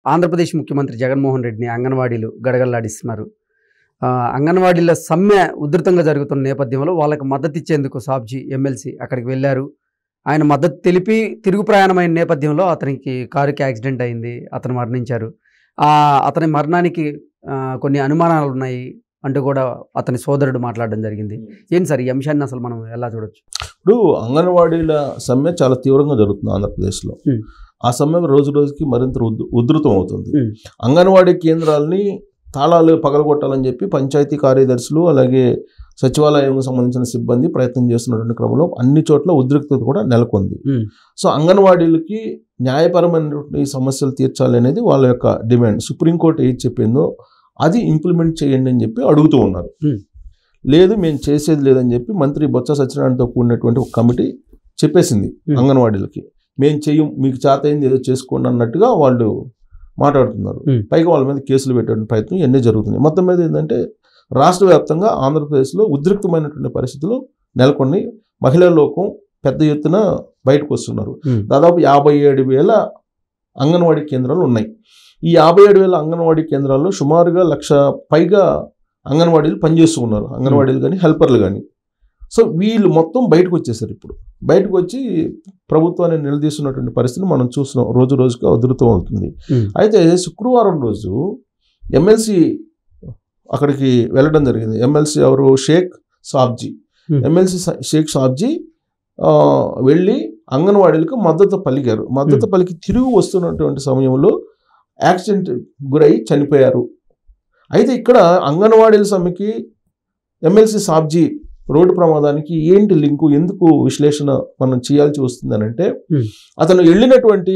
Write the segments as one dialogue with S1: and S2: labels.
S1: ఆంధ్రప్రదేశ్ ముఖ్యమంత్రి జగన్మోహన్ రెడ్డిని అంగన్వాడీలు గడగడలాడిస్తున్నారు. అంగన్వాడీల సమ్మె ఉధృతంగా జరుగుతున్న నేపథ్యంలో వాళ్ళకి మద్దతు ఇచ్చేందుకు సాబ్జీ ఎమ్మెల్సీ అక్కడికి వెళ్ళారు. ఆయన మద్దతు తెలిపి తిరుగు ప్రయాణమైన నేపథ్యంలో అతనికి కారుకి యాక్సిడెంట్ అయింది, అతను మరణించారు. అతని మరణానికి కొన్ని అనుమానాలు ఉన్నాయి అంటూ కూడా అతని సోదరుడు మాట్లాడడం జరిగింది. ఏంటి సార్ ఈ అంశాన్ని అసలు మనం ఎలా చూడొచ్చు?
S2: ఇప్పుడు అంగన్వాడీల సమ్మె చాలా తీవ్రంగా జరుగుతుంది ఆంధ్రప్రదేశ్లో. ఆ సమ్మె రోజు రోజుకి మరింత ఉధృతం అవుతుంది. అంగన్వాడీ కేంద్రాలని తాళాలు పగలగొట్టాలని చెప్పి పంచాయతీ కార్యదర్శులు అలాగే సచివాలయంకు సంబంధించిన సిబ్బంది ప్రయత్నం చేస్తున్నటువంటి క్రమంలో అన్ని చోట్ల ఉద్రిక్తత కూడా నెలకొంది. సో అంగన్వాడీలకి న్యాయపరమైనటువంటి సమస్యలు తీర్చాలి అనేది వాళ్ళ యొక్క డిమాండ్. సుప్రీంకోర్టు ఏది చెప్పిందో అది ఇంప్లిమెంట్ చేయండి అని చెప్పి అడుగుతూ ఉన్నారు. లేదు మేము చేసేది లేదని చెప్పి మంత్రి బొత్స సత్యనారాయణతో కూడినటువంటి ఒక కమిటీ చెప్పేసింది అంగన్వాడీలకి. మేము చెయ్యం, మీకు చేత అయింది ఏదో చేసుకోండి అన్నట్టుగా వాళ్ళు మాట్లాడుతున్నారు. పైగా వాళ్ళ మీద కేసులు పెట్టడానికి ప్రయత్నం ఇవన్నీ జరుగుతున్నాయి. మొత్తం మీద ఏంటంటే రాష్ట్ర వ్యాప్తంగా ఆంధ్రప్రదేశ్లో ఉద్రిక్తమైనటువంటి పరిస్థితులు నెలకొని మహిళా లోకం పెద్ద ఎత్తున బయటకు వస్తున్నారు. దాదాపు 57,000 అంగన్వాడీ కేంద్రాలు ఉన్నాయి. ఈ 57,000 అంగన్వాడీ కేంద్రాల్లో సుమారుగా 1,00,000 పైగా అంగన్వాడీలు పనిచేస్తూ ఉన్నారు. అంగన్వాడీలు కానీ హెల్పర్లు కానీ. సో వీళ్ళు మొత్తం బయటకు వచ్చేసారు. ఇప్పుడు బయటకు వచ్చి ప్రభుత్వాన్ని నిలదీస్తున్నటువంటి పరిస్థితిని మనం చూస్తున్నాం. రోజు రోజుగా ఉధృతం అవుతుంది. అయితే శుక్రవారం రోజు ఎమ్మెల్సీ అక్కడికి వెళ్ళడం జరిగింది. ఎమ్మెల్సీ ఎవరు? షేక్ సాబ్జీ. ఎమ్మెల్సీ షేక్ సాబ్జీ వెళ్ళి అంగన్వాడీలకు మద్దతు పలికారు. మద్దతు పలికి తిరిగి వస్తున్నటువంటి సమయంలో యాక్సిడెంట్ గురై చనిపోయారు. అయితే ఇక్కడ అంగన్వాడీల సమ్మెకి ఎమ్మెల్సీ సాబ్జీ రోడ్డు ప్రమాదానికి ఏంటి లింకు, ఎందుకు విశ్లేషణ మనం చేయాల్సి వస్తుందని అంటే, అతను వెళ్ళినటువంటి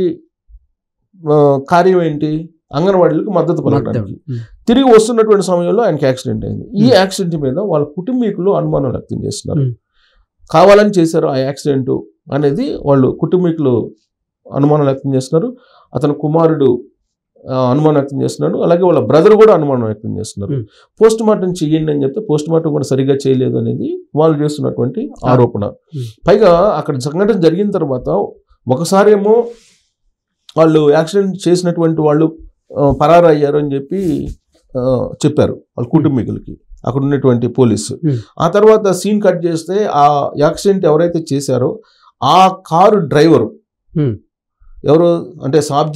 S2: కార్యం ఏంటి? అంగన్వాడీలకు మద్దతు పలకడానికి. తిరిగి వస్తున్నటువంటి సమయంలో ఆయనకి యాక్సిడెంట్ అయింది. ఈ యాక్సిడెంట్ మీద వాళ్ళ కుటుంబీకులు అనుమానం వ్యక్తం చేస్తున్నారు. కావాలని చేశారు ఆ యాక్సిడెంట్ అనేది వాళ్ళు కుటుంబీకులు అనుమానం వ్యక్తం చేస్తున్నారు. అతని కుమారుడు అనుమానం వ్యక్తం చేస్తున్నాడు. అలాగే వాళ్ళ బ్రదర్ కూడా అనుమానం వ్యక్తం చేస్తున్నారు. పోస్ట్ మార్టం చెయ్యండి అని చెప్తే పోస్ట్ మార్టం కూడా సరిగ్గా చేయలేదు అనేది వాళ్ళు చేస్తున్నటువంటి ఆరోపణ. పైగా అక్కడ సంఘటన జరిగిన తర్వాత ఒకసారి ఏమో వాళ్ళు యాక్సిడెంట్ చేసినటువంటి వాళ్ళు పరారయ్యారు అని చెప్పి చెప్పారు వాళ్ళ కుటుంబీకులకి, అక్కడ ఉన్నటువంటి పోలీసు. ఆ తర్వాత సీన్ కట్ చేస్తే ఆ యాక్సిడెంట్ ఎవరైతే చేశారో ఆ కారు డ్రైవరు ఎవరు అంటే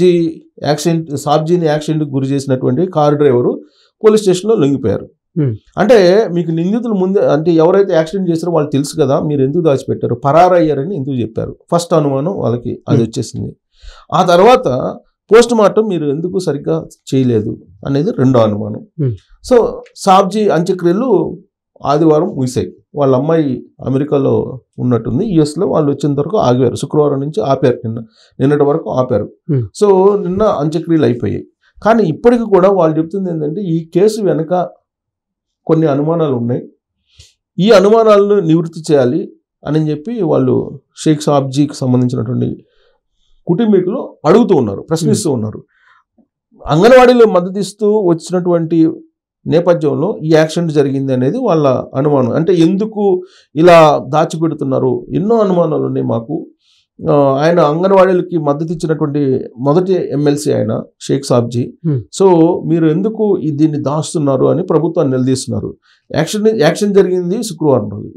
S2: సాబ్జీని యాక్సిడెంట్కి గురి చేసినటువంటి కారు డ్రైవరు పోలీస్ స్టేషన్లో లొంగిపోయారు. అంటే మీకు నిందితులు ముందే అంటే ఎవరైతే యాక్సిడెంట్ చేశారో వాళ్ళు తెలుసు కదా, మీరు ఎందుకు దాచిపెట్టారు, పరారయ్యారని ఎందుకు చెప్పారు? ఫస్ట్ అనుమానం వాళ్ళకి అది వచ్చేసింది. ఆ తర్వాత పోస్ట్ మార్టం మీరు ఎందుకు సరిగ్గా చేయలేదు అనేది రెండో అనుమానం. సో సాబ్జీ అంత్యక్రియలు ఆదివారం ముగిశాయి. వాళ్ళ అమ్మాయి అమెరికాలో ఉన్నట్టుంది, యుఎస్లో. వాళ్ళు వచ్చేంత వరకు ఆగారు. శుక్రవారం నుంచి ఆపారు, నిన్నటి వరకు ఆపారు. సో నిన్న అంత్యక్రియలు అయిపోయాయి. కానీ ఇప్పటికి కూడా వాళ్ళు చెప్తుంది ఏంటంటే ఈ కేసు వెనక కొన్ని అనుమానాలు ఉన్నాయి, ఈ అనుమానాలను నివృత్తి చేయాలి అని చెప్పి వాళ్ళు షేక్ సాబ్జీకి సంబంధించినటువంటి కుటుంబీకులు అడుగుతూ ఉన్నారు, ప్రశ్నిస్తూ ఉన్నారు. అంగన్వాడీలో మద్దతు ఇస్తూ వచ్చినటువంటి నేపథ్యంలో ఈ యాక్సిడెంట్ జరిగింది అనేది వాళ్ళ అనుమానం. అంటే ఎందుకు ఇలా దాచిపెడుతున్నారు? ఎన్నో అనుమానాలు ఉన్నాయి మాకు. ఆయన అంగన్వాడీలకి మద్దతు ఇచ్చినటువంటి మొదటి ఎమ్మెల్సీ ఆయన షేక్ సాబ్జీ. సో మీరు ఎందుకు దీన్ని దాస్తున్నారు అని ప్రభుత్వాన్ని నిలదీస్తున్నారు. యాక్సిడెంట్ జరిగింది శుక్రవారం రోజు.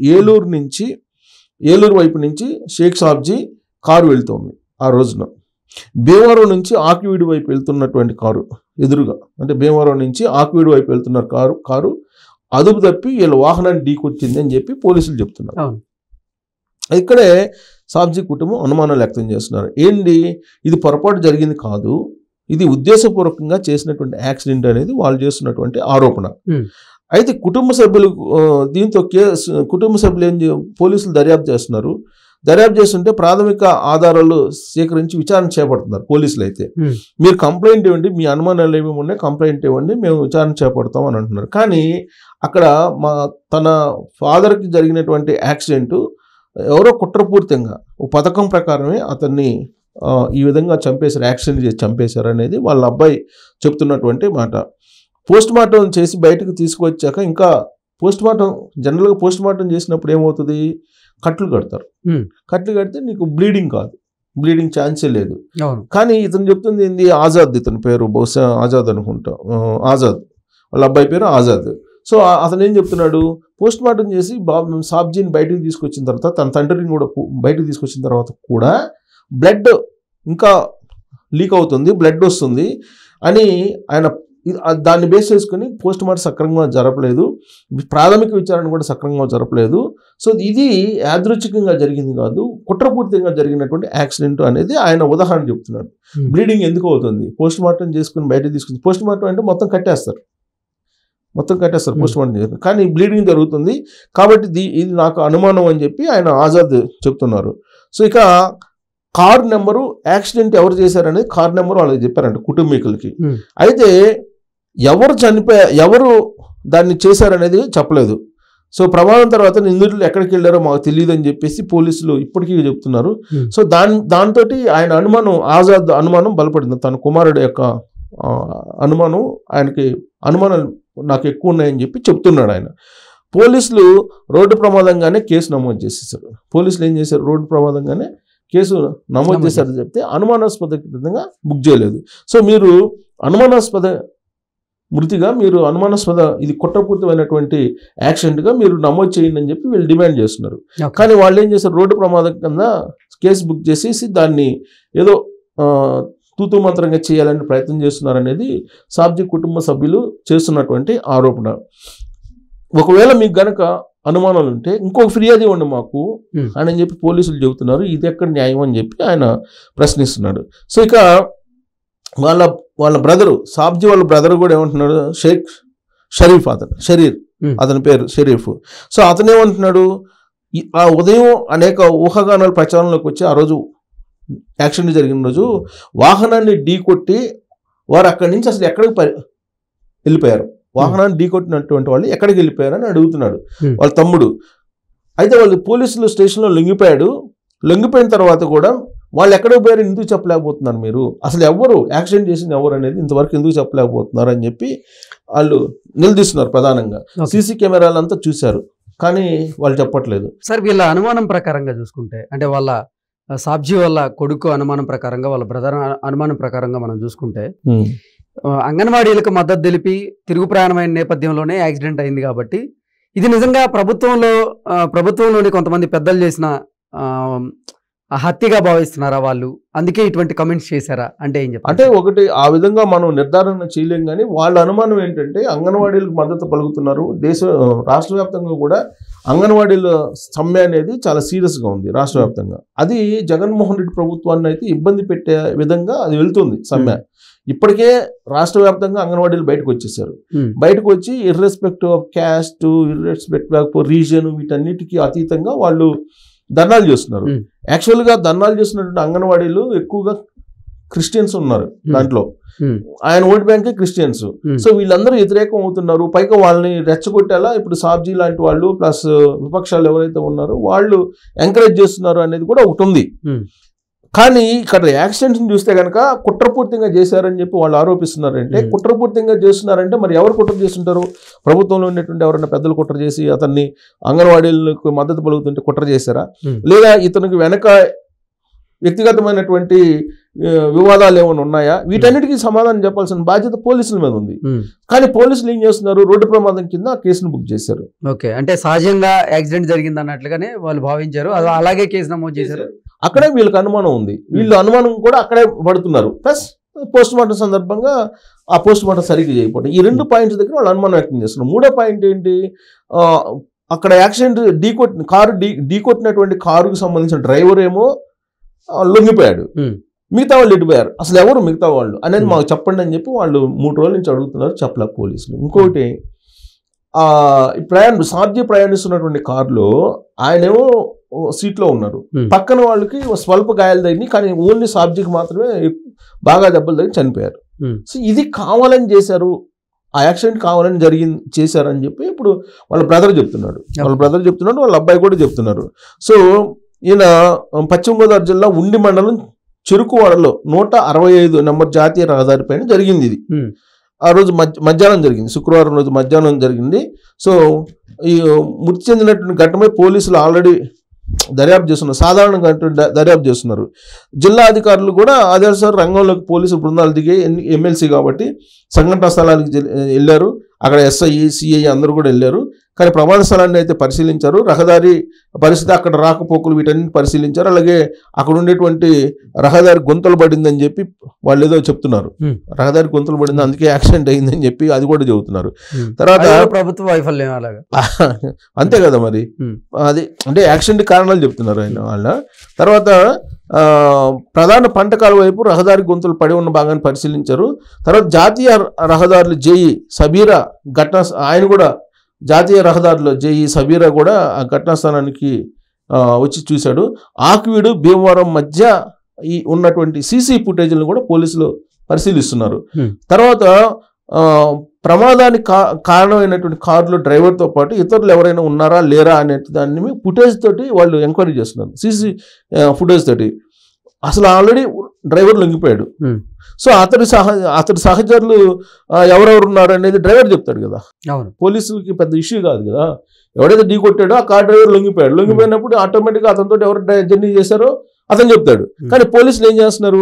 S2: ఏలూరు వైపు నుంచి షేక్ సాబ్జీ కారు వెళ్తోంది. ఆ రోజున భీమవరం నుంచి ఆకివీడు వైపు వెళ్తున్నటువంటి కారు ఎదురుగా, అంటే భీమవరం నుంచి ఆకివీడు వైపు వెళ్తున్న కారు అదుపు తప్పి వీళ్ళ వాహనాన్ని ఢీకొచ్చింది అని చెప్పి పోలీసులు చెప్తున్నారు. ఇక్కడే సాబ్జీ కుటుంబం అనుమానాలు వ్యక్తం చేస్తున్నారు. ఏంటి, ఇది పొరపాటు జరిగింది కాదు, ఇది ఉద్దేశపూర్వకంగా చేసినటువంటి యాక్సిడెంట్ అనేది వాళ్ళు చేస్తున్నటువంటి ఆరోపణ. అయితే కుటుంబ సభ్యులు దీంతో కుటుంబ సభ్యులు పోలీసులు దర్యాప్తు చేస్తున్నారు. దర్యాప్తు చేస్తుంటే ప్రాథమిక ఆధారాలు సేకరించి విచారణ చేపడుతున్నారు పోలీసులు. అయితే మీరు కంప్లైంట్ ఇవ్వండి, మీ అనుమానాలు ఏమేమి ఉన్నాయి కంప్లైంట్ ఇవ్వండి, మేము విచారణ చేపడతాం అని అంటున్నారు. కానీ అక్కడ తన ఫాదర్కి జరిగినటువంటి యాక్సిడెంట్ ఎవరో కుట్రపూరితంగా పథకం ప్రకారమే అతన్ని ఈ విధంగా చంపేశారు, యాక్సిడెంట్ చేసి చంపేశారు అనేది వాళ్ళ అబ్బాయి చెప్తున్నటువంటి మాట. పోస్ట్ మార్టం చేసి బయటకు తీసుకువచ్చాక ఇంకా జనరల్గా పోస్ట్ మార్టం చేసినప్పుడు ఏమవుతుంది, కట్లు కడతారు. కట్లు కడితే నీకు బ్లీడింగ్ కాదు, బ్లీడింగ్ ఛాన్సే లేదు. కానీ ఇతను చెప్తుంది ఏంది, ఆజాద్ ఇతని పేరు బహుశా ఆజాద్ అనుకుంటా, ఆజాద్ వాళ్ళ అబ్బాయి పేరు ఆజాద్. సో అతను ఏం చెప్తున్నాడు, పోస్ట్ మార్టం చేసి సాబ్జీని బయటకు తీసుకొచ్చిన తర్వాత తన తండ్రిని కూడా బయటకు తీసుకొచ్చిన తర్వాత కూడా బ్లడ్ ఇంకా లీక్ అవుతుంది, బ్లడ్ వస్తుంది అని ఆయన దాన్ని బేస్ చేసుకుని పోస్ట్ మార్టం సక్రమంగా జరపలేదు, ప్రాథమిక విచారణ కూడా సక్రమంగా జరపలేదు. సో ఇది యాదృచ్ఛికంగా జరిగింది కాదు, కుట్రపూర్తిగా జరిగినటువంటి యాక్సిడెంట్ అనేది ఆయన ఉదాహరణ చెప్తున్నాడు. బ్లీడింగ్ ఎందుకు అవుతుంది, పోస్ట్ మార్టం చేసుకుని బయటకు తీసుకుని, పోస్ట్ మార్టం అంటే మొత్తం కట్టేస్తారు పోస్ట్ మార్టం చేసుకుని, కానీ బ్లీడింగ్ జరుగుతుంది కాబట్టి ఇది నాకు అనుమానం అని చెప్పి ఆయన ఆజాద్ చెప్తున్నారు. సో ఇక కార్ నెంబరు, యాక్సిడెంట్ ఎవరు చేశారనేది కార్ నెంబరు వాళ్ళకి చెప్పారంట కుటుంబీకులకి. అయితే ఎవరు దాన్ని చేశారనేది చెప్పలేదు. సో ప్రమాదం తర్వాత నిందితులు ఎక్కడికి వెళ్ళారో మాకు తెలియదు అని చెప్పేసి పోలీసులు ఇప్పటికీ చెప్తున్నారు. సో దాంతో ఆయన ఆజాద్ అనుమానం బలపడింది. తన కుమారుడు యొక్క అనుమానం, ఆయనకి అనుమానాలు నాకు ఎక్కువ ఉన్నాయని చెప్పి చెప్తున్నాడు ఆయన. పోలీసులు రోడ్డు ప్రమాదంగానే కేసు నమోదు చేసేసారు. పోలీసులు ఏం చేశారు, రోడ్డు ప్రమాదంగానే కేసు నమోదు చేశారని చెప్తే అనుమానాస్పద విధంగా బుక్ చేయలేదు. సో మీరు అనుమానాస్పద మృతిగా, ఇది కుట్రపూరితమైనటువంటి యాక్సిడెంట్గా మీరు నమోదు చేయండి అని చెప్పి వీళ్ళు డిమాండ్ చేస్తున్నారు. కానీ వాళ్ళు ఏం చేశారు, రోడ్డు ప్రమాదం కింద కేసు బుక్ చేసేసి దాన్ని ఏదో తూతూ మంత్రంగా చేయాలని ప్రయత్నం చేస్తున్నారనేది సాబ్జీ కుటుంబ సభ్యులు చేస్తున్నటువంటి ఆరోపణ. ఒకవేళ మీకు గనక అనుమానాలు ఉంటే ఇంకొక ఫిర్యాదు ఇవ్వండి మాకు అని చెప్పి పోలీసులు చెబుతున్నారు. ఇది ఎక్కడ న్యాయం అని చెప్పి ఆయన ప్రశ్నిస్తున్నాడు. సో ఇక వాళ్ళ బ్రదరు, సాబ్జీ వాళ్ళ బ్రదర్ కూడా ఏమంటున్నాడు, షరీఫ్ అతని పేరు షరీఫ్. సో అతను ఏమంటున్నాడు, ఆ ఉదయం అనేక ఊహాగానాలు ప్రచారంలోకి వచ్చి ఆ రోజు యాక్సిడెంట్ జరిగిన రోజు వాహనాన్ని ఢీకొట్టి వారు అక్కడి నుంచి అసలు ఎక్కడికి వెళ్ళిపోయారు, వాహనాన్ని ఢీకొట్టినటువంటి వాళ్ళు ఎక్కడికి వెళ్ళిపోయారని అడుగుతున్నాడు వాళ్ళ తమ్ముడు. అయితే వాళ్ళు పోలీసులు స్టేషన్లో లొంగిపోయిన తర్వాత కూడా వాళ్ళు ఎక్కడికి పోయారు ఎందుకు చెప్పలేకపోతున్నారు, మీరు అసలు ఎవరు యాక్సిడెంట్ చేసింది ఎవరు అనేది ఇంతవరకు ఎందుకు చెప్పలేకపోతున్నారు అని చెప్పి వాళ్ళు నిలదీస్తున్నారు. ప్రధానంగా సీసీ కెమెరాలు అంతా చూశారు కానీ వాళ్ళు చెప్పట్లేదు.
S1: సార్ వీళ్ళ అనుమానం ప్రకారంగా చూసుకుంటే, అంటే వాళ్ళ సాబ్జీ వాళ్ళ కొడుకు అనుమానం ప్రకారంగా, వాళ్ళ బ్రదర్ అనుమానం ప్రకారంగా మనం చూసుకుంటే, అంగన్వాడీలకు మద్దతు తెలిపి తిరుగు ప్రయాణమైన నేపథ్యంలోనే యాక్సిడెంట్ అయింది కాబట్టి ఇది నిజంగా ప్రభుత్వంలోని కొంతమంది పెద్దలు చేసిన హత్యగా భావిస్తున్నారా వాళ్ళు, అందుకే ఇటువంటి కమెంట్స్ చేశారా అంటే ఏం చెప్పారు?
S2: అంటే ఒకటి ఆ విధంగా మనం నిర్ధారణ చేయలేం, కానీ వాళ్ళ అనుమానం ఏంటంటే అంగన్వాడీలకు మద్దతు పలుకుతున్నారు. రాష్ట్ర వ్యాప్తంగా కూడా అంగన్వాడీల సమ్మె అనేది చాలా సీరియస్గా ఉంది రాష్ట్ర వ్యాప్తంగా. అది జగన్మోహన్ రెడ్డి ప్రభుత్వాన్ని అయితే ఇబ్బంది పెట్టే విధంగా అది వెళ్తుంది సమ్మె. ఇప్పటికే రాష్ట్ర వ్యాప్తంగా అంగన్వాడీలు బయటకు వచ్చేసారు. బయటకు వచ్చి irrespective of caste, irrespective of reason, వీటన్నిటికీ అతీతంగా వాళ్ళు ధర్నాలు చేస్తున్నారు. యాక్చువల్గా ధర్నాలు చేస్తున్నటువంటి అంగన్వాడీలు ఎక్కువగా క్రిస్టియన్స్ ఉన్నారు దాంట్లో, ఆయన ఓట్ బ్యాంకే క్రిస్టియన్స్. సో వీళ్ళందరూ వ్యతిరేకం అవుతున్నారు. పైగా వాళ్ళని రెచ్చగొట్టేలా ఇప్పుడు సాబ్జీ లాంటి వాళ్ళు ప్లస్ విపక్షాలు ఎవరైతే ఉన్నారో వాళ్ళు ఎంకరేజ్ చేస్తున్నారు అనేది కూడా ఒకటి ఉంది. కానీ ఇక్కడ యాక్సిడెంట్ని చూస్తే కనుక కుట్రపూర్తిగా చేశారని చెప్పి వాళ్ళు ఆరోపిస్తున్నారంటే, కుట్రపూర్తిగా చేస్తున్నారంటే మరి ఎవరు కుట్ర చేస్తుంటారు? ప్రభుత్వంలో ఉన్నటువంటి ఎవరైనా పెద్దలు కుట్ర చేసి అతన్ని అంగన్వాడీలకు మద్దతు పలుకుతుంటే కుట్ర చేశారా, లేదా ఇతనికి వెనక వ్యక్తిగతమైనటువంటి వివాదాలు ఏమైనా ఉన్నాయా? వీటన్నిటికీ సమాధానం చెప్పాల్సిన బాధ్యత పోలీసుల మీద ఉంది. కానీ పోలీసులు ఏం చేస్తున్నారు, రోడ్డు ప్రమాదం కింద కేసును బుక్ చేశారు.
S1: ఓకే, అంటే సహజంగా యాక్సిడెంట్ జరిగింది అన్నట్లుగానే వాళ్ళు భావించారు, అలాగే కేసు నమోదు చేశారు.
S2: అక్కడే వీళ్ళకి అనుమానం ఉంది, వీళ్ళు అనుమానం కూడా అక్కడే పడుతున్నారు. ప్లస్ పోస్ట్ మార్టం సందర్భంగా ఆ పోస్ట్ మార్టం సరిగ్గా చేయకపోవడం, ఈ రెండు పాయింట్స్ దగ్గర వాళ్ళు అనుమానం వ్యక్తం చేస్తున్నారు. మూడో పాయింట్ ఏంటి, అక్కడ యాక్సిడెంట్ ఢీకొట్టినటువంటి కారుకు సంబంధించిన డ్రైవర్ ఏమో లొంగిపోయాడు, మిగతా వాళ్ళు ఎడిపోయారు. అసలు ఎవరు మిగతా వాళ్ళు అనేది మాకు చెప్పండి అని చెప్పి వాళ్ళు 3 రోజుల నుంచి అడుగుతున్నారు, చెప్పలే పోలీసులు. ఇంకోటి, సాబ్జీ ప్రయాణిస్తున్నటువంటి కారులో ఆయనేమో సీట్లో ఉన్నారు, పక్కన వాళ్ళకి స్వల్ప గాయాలు తగినాయి, కానీ ఓన్లీ సాబ్జీకి మాత్రమే బాగా దెబ్బలు తగిలి చనిపోయారు. సో ఇది కావాలని చేశారు, ఆ యాక్సిడెంట్ కావాలని చేశారని చెప్పి ఇప్పుడు వాళ్ళ బ్రదర్ చెప్తున్నాడు, వాళ్ళ అబ్బాయి కూడా చెప్తున్నారు. సో ఈయన పశ్చిమ గోదావరి జిల్లా ఉండి మండలం చెరుకువాడలో 165 నెంబర్ జాతీయ రహదారి పైన జరిగింది ఇది. ఆ రోజు మధ్యాహ్నం జరిగింది, శుక్రవారం రోజు మధ్యాహ్నం జరిగింది. సో ఈ మృతి చెందినటువంటి ఘటనపై పోలీసులు ఆల్రెడీ దర్యాప్తు చేస్తున్నారు, సాధారణంగా దర్యాప్తు చేస్తున్నారు. జిల్లా అధికారులు కూడా అదే సార్ రంగంలోకి పోలీసు బృందాలు దిగి ఎమ్మెల్సీ కాబట్టి సంఘటనా స్థలానికి వెళ్ళారు. అక్కడ ఎస్ఐ సిఐ అందరూ కూడా వెళ్ళారు. కానీ ప్రమాద స్థలాన్ని అయితే పరిశీలించారు. రహదారి పరిస్థితి, అక్కడ రాకపోకలు వీటన్నిటిని పరిశీలించారు. అలాగే అక్కడ ఉండేటువంటి రహదారి గుంతలు పడిందని చెప్పి వాళ్ళు ఏదో చెప్తున్నారు. రహదారి గుంతలు పడింది అందుకే యాక్సిడెంట్ అయిందని చెప్పి అది కూడా చెబుతున్నారు. తర్వాత
S1: ప్రభుత్వ వైఫల్యం అలాగా
S2: అంతే కదా మరి, అది అంటే యాక్సిడెంట్ కారణాలు చెప్తున్నారు ఆయన వాళ్ళ. తర్వాత ప్రధాన పంటకాల వైపు రహదారి గుంతలు పడి ఉన్న భాగాన్ని పరిశీలించారు. తర్వాత జాతీయ రహదారులు జేఈ సబీరా ఘటన, ఆయన కూడా జాతీయ రహదారిలో జేఈ సబీరా కూడా ఆ ఘటనా స్థానానికి వచ్చి చూశాడు. ఆక్వీడు భీమవరం మధ్య ఈ ఉన్నటువంటి సీసీ ఫుటేజ్లను కూడా పోలీసులు పరిశీలిస్తున్నారు. తర్వాత ప్రమాదానికి కారణమైనటువంటి కారులో డ్రైవర్తో పాటు ఇతరులు ఎవరైనా ఉన్నారా లేరా అనే దాన్ని ఫుటేజ్ తోటి వాళ్ళు ఎంక్వైరీ చేస్తున్నారు. సీసీ ఫుటేజ్ తోటి అసలు ఆల్రెడీ డ్రైవర్ లొంగిపోయాడు. సో అతడి సహచరులు ఎవరెవరు ఉన్నారు అనేది డ్రైవర్ చెప్తాడు కదా, పోలీసులకి పెద్ద ఇష్యూ కాదు కదా. ఎవడైతే ఢీ కొట్టాడో ఆ కార్ డ్రైవర్ లొంగిపోయాడు. లొంగిపోయినప్పుడు ఆటోమేటిక్గా అతనితో ఎవరు జర్నీ చేశారో అతను చెప్తాడు. కానీ పోలీసులు ఏం చేస్తున్నారు,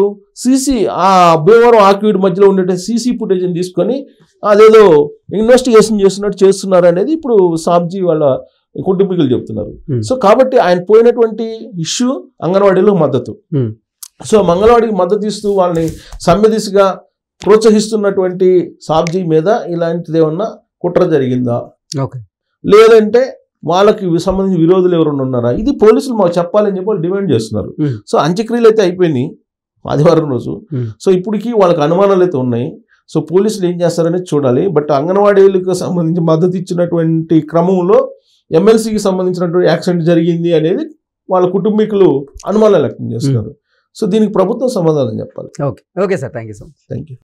S2: ఆ భీమవరం ఆక్వీడ్ మధ్యలో ఉండే సీసీ ఫుటేజ్ని తీసుకొని అదేదో ఇన్వెస్టిగేషన్ చేస్తున్నారు అనేది ఇప్పుడు సాబ్జీ వాళ్ళ కుటుంబీకులు చెప్తున్నారు. సో కాబట్టి ఆయన పోయినటువంటి ఇష్యూ అంగన్వాడీలో మద్దతు. సో మంగళవాడికి మద్దతు ఇస్తూ వాళ్ళని సమ్మె దిశగా ప్రోత్సహిస్తున్నటువంటి సాబ్జీ మీద ఇలాంటిది ఏమన్నా కుట్ర జరిగిందా, లేదంటే వాళ్ళకి సంబంధించిన విరోధులు ఎవరైనా ఉన్నారా, ఇది పోలీసులు మాకు చెప్పాలని చెప్పి వాళ్ళు డిమాండ్ చేస్తున్నారు. సో అంత్యక్రియలు అయితే అయిపోయినాయి ఆదివారం రోజు. సో ఇప్పటికీ వాళ్ళకి అనుమానాలు అయితే ఉన్నాయి. సో పోలీసులు ఏం చేస్తారనేది చూడాలి. బట్ అంగన్వాడీలకు సంబంధించి మద్దతు ఇచ్చినటువంటి క్రమంలో ఎమ్మెల్సీకి సంబంధించినటువంటి యాక్సిడెంట్ జరిగింది అనేది వాళ్ళ కుటుంబీకులు అనుమానాలు వ్యక్తం చేస్తున్నారు. సో దీనికి ప్రభుత్వం సమాధానం చెప్పాలి.
S1: Okay sir, thank you so much.
S2: Thank you.